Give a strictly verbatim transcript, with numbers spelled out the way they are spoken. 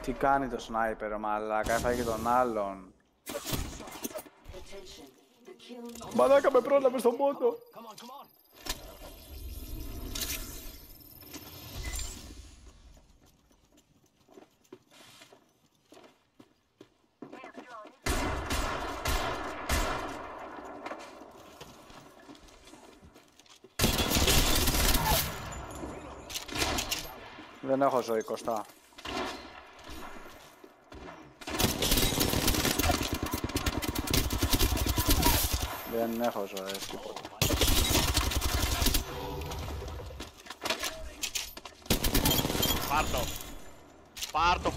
Τι κάνει το σνάιπερ ο μαλάκα, έφαγε τον άλλον. Μαλάκα με πρόλαβε στον πόντο. Δεν έχω ζωή, Κωστά. Δεν έχω ζωές, τίποτα. Πάρ' το. Πάρ' το.